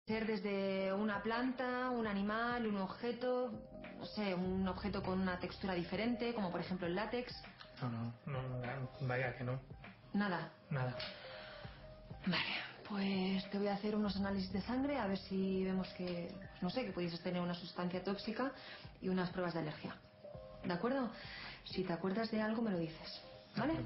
Ser desde una planta, un animal, un objeto, no sé, un objeto con una textura diferente, como por ejemplo el látex. No, vaya que no. Nada. Nada. Vale, pues te voy a hacer unos análisis de sangre a ver si vemos que, pues no sé, que pudieses tener una sustancia tóxica y unas pruebas de alergia. ¿De acuerdo? Si te acuerdas de algo me lo dices, ¿vale?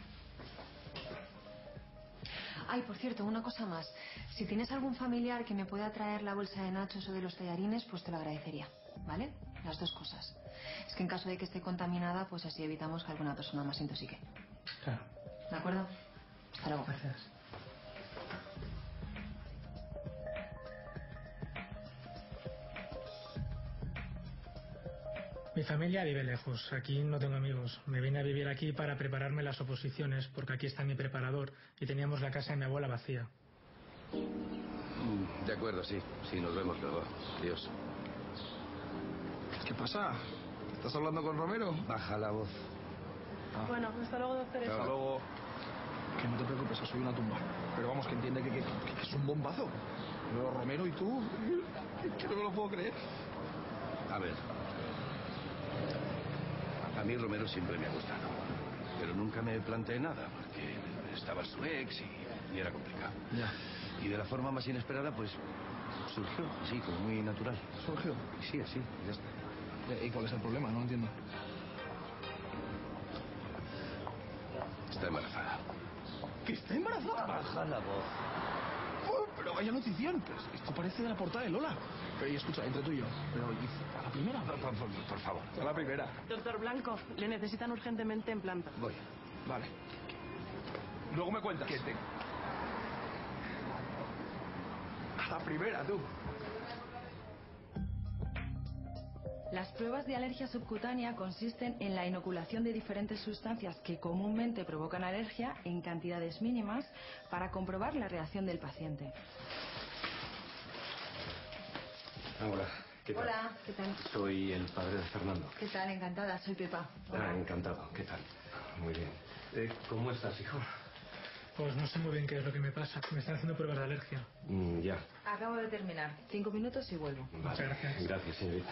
Ay, por cierto, una cosa más. Si tienes algún familiar que me pueda traer la bolsa de nachos o de los tallarines, pues te lo agradecería, ¿vale? Las dos cosas. Es que en caso de que esté contaminada, pues así evitamos que alguna persona más se intoxique. Claro. ¿De acuerdo? Hasta luego. Gracias. Mi familia vive lejos, aquí no tengo amigos. Me vine a vivir aquí para prepararme las oposiciones, porque aquí está mi preparador y teníamos la casa de mi abuela vacía. De acuerdo, sí. Sí, nos vemos luego. Adiós. ¿Qué pasa? ¿Estás hablando con Romero? Baja la voz. Bueno, hasta luego, doctores. Hasta luego. Que no te preocupes, soy una tumba. Pero vamos, que entiende que es un bombazo. Luego Romero y tú, que no me lo puedo creer. A ver. A mí Romero siempre me ha gustado. Pero nunca me planteé nada, porque estaba su ex y era complicado. Ya. Y de la forma más inesperada, pues, surgió así, como muy natural. ¿Surgió? Sí, así, ya está. ¿Y cuál es el problema? No entiendo. Está embarazada. ¿Que está embarazada? Baja la voz. Oh, pero vaya notición. Pues esto parece de la portada de Lola. Pero y escucha, entre tú y yo. Pero ¿a la primera? Por favor. A la primera. Doctor Blanco, le necesitan urgentemente en planta. Voy. Vale. Luego me cuentas. ¿Qué te...? A la primera, tú. Las pruebas de alergia subcutánea consisten en la inoculación de diferentes sustancias que comúnmente provocan alergia en cantidades mínimas para comprobar la reacción del paciente. Hola, ¿qué tal? Hola, ¿qué tal? Soy el padre de Fernando. ¿Qué tal? Encantada, soy Pepa. Hola. Encantado, ¿qué tal? Muy bien. ¿Cómo estás, hijo? Pues no sé muy bien qué es lo que me pasa. Me están haciendo pruebas de alergia. Ya. Acabo de terminar. 5 minutos y vuelvo. Vale. Muchas gracias. Gracias, señorita.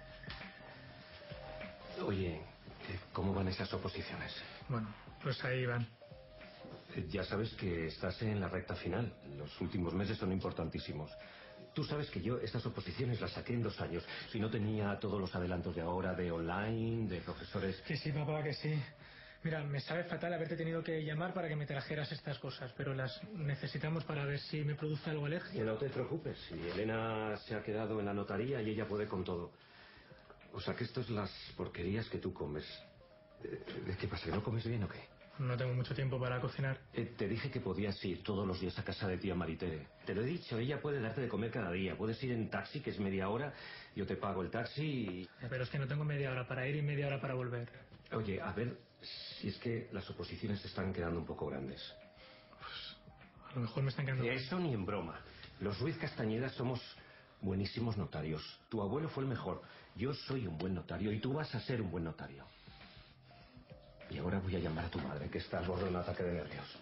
Oye, ¿cómo van esas oposiciones? Bueno, pues ahí van. Ya sabes que estás en la recta final. Los últimos meses son importantísimos. Tú sabes que yo estas oposiciones las saqué en 2 años. Si no tenía todos los adelantos de ahora, de online, de profesores... Que sí, papá, que sí. Mira, me sabe fatal haberte tenido que llamar para que me trajeras estas cosas, pero las necesitamos para ver si me produce algo alergia. Que no te preocupes, si Elena se ha quedado en la notaría y ella puede con todo. O sea que esto es las porquerías que tú comes. ¿Qué pasa, que no comes bien o qué? No tengo mucho tiempo para cocinar. Te dije que podías ir todos los días a casa de tía Maritere. Te lo he dicho, ella puede darte de comer cada día. Puedes ir en taxi, que es media hora, yo te pago el taxi y... Pero es que no tengo media hora para ir y media hora para volver. Oye, a ver, si es que las oposiciones te están quedando un poco grandes. Pues a lo mejor me están quedando... Eso ni en broma. Los Ruiz Castañeda somos buenísimos notarios. Tu abuelo fue el mejor. Yo soy un buen notario y tú vas a ser un buen notario. Y ahora voy a llamar a tu madre, que está al borde de un ataque de nervios.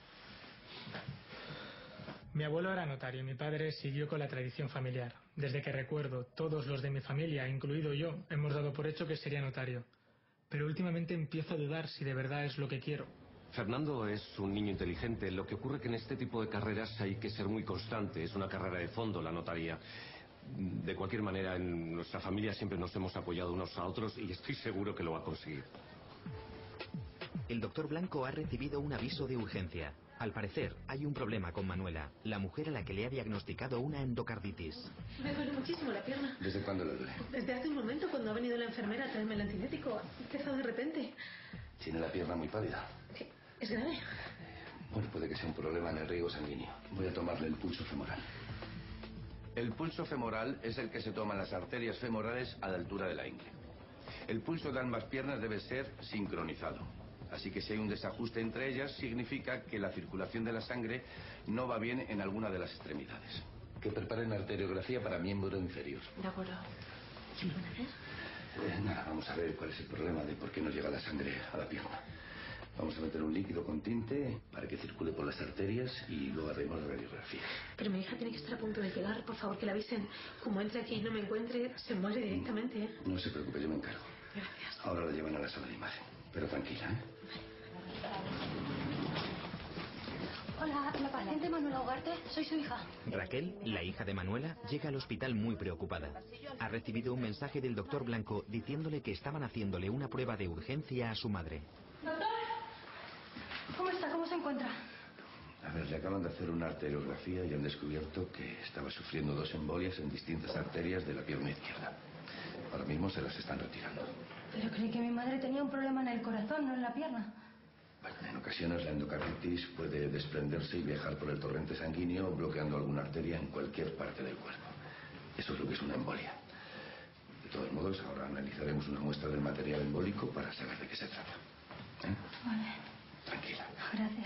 Mi abuelo era notario y mi padre siguió con la tradición familiar. Desde que recuerdo, todos los de mi familia, incluido yo, hemos dado por hecho que sería notario. Pero últimamente empiezo a dudar si de verdad es lo que quiero. Fernando es un niño inteligente. Lo que ocurre que en este tipo de carreras hay que ser muy constante. Es una carrera de fondo, la notaría. De cualquier manera, en nuestra familia siempre nos hemos apoyado unos a otros y estoy seguro que lo va a conseguir. El doctor Blanco ha recibido un aviso de urgencia. Al parecer, hay un problema con Manuela, la mujer a la que le ha diagnosticado una endocarditis. Me duele muchísimo la pierna. ¿Desde cuándo le duele? Desde hace un momento, cuando ha venido la enfermera a traerme el antibiótico, ha empezado de repente. Tiene la pierna muy pálida. ¿Es grave? Bueno, puede que sea un problema en el riego sanguíneo. Voy a tomarle el pulso femoral. El pulso femoral es el que se toma en las arterias femorales a la altura de la ingle. El pulso de ambas piernas debe ser sincronizado. Así que si hay un desajuste entre ellas, significa que la circulación de la sangre no va bien en alguna de las extremidades. Que preparen arteriografía para miembro inferior. De acuerdo. ¿Qué me van a hacer? Nada, vamos a ver cuál es el problema de por qué no llega la sangre a la pierna. Vamos a meter un líquido con tinte para que circule por las arterias y luego haremos la radiografía. Pero mi hija tiene que estar a punto de llegar. Por favor, que la avisen. Como entre aquí y no me encuentre, se muere directamente. No se preocupe, yo me encargo. Gracias. Ahora la llevan a la sala de imagen. Pero tranquila, ¿eh? Hola, la paciente Manuela Ugarte. Soy su hija. Raquel, la hija de Manuela, llega al hospital muy preocupada. Ha recibido un mensaje del doctor Blanco diciéndole que estaban haciéndole una prueba de urgencia a su madre. Doctor, ¿cómo está? ¿Cómo se encuentra? A ver, le acaban de hacer una arteriografía y han descubierto que estaba sufriendo 2 embolias en distintas arterias de la pierna izquierda. Ahora mismo se las están retirando. Pero creí que mi madre tenía un problema en el corazón, no en la pierna. Bueno, en ocasiones la endocarditis puede desprenderse y viajar por el torrente sanguíneo bloqueando alguna arteria en cualquier parte del cuerpo. Eso es lo que es una embolia. De todos modos, ahora analizaremos una muestra del material embólico para saber de qué se trata. ¿Eh? Vale. Tranquila. Gracias.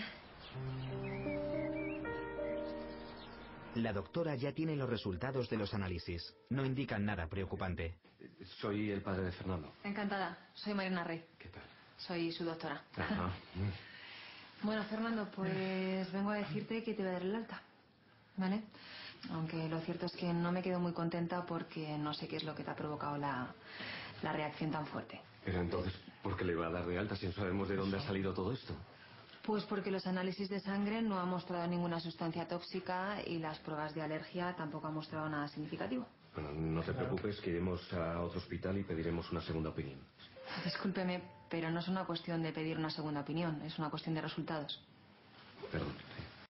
La doctora ya tiene los resultados de los análisis. No indican nada preocupante. Soy el padre de Fernando. Encantada. Soy Mariana Rey. ¿Qué tal? Soy su doctora. Ajá. Bueno, Fernando, pues vengo a decirte que te voy a dar el alta. ¿Vale? Aunque lo cierto es que no me quedo muy contenta porque no sé qué es lo que te ha provocado la reacción tan fuerte. Pero entonces, ¿por qué le va a dar de alta si no sabemos de dónde ha salido todo esto? Pues porque los análisis de sangre no han mostrado ninguna sustancia tóxica y las pruebas de alergia tampoco han mostrado nada significativo. Bueno, no te preocupes, que iremos a otro hospital y pediremos una segunda opinión. Discúlpeme, pero no es una cuestión de pedir una segunda opinión, es una cuestión de resultados. Perdón.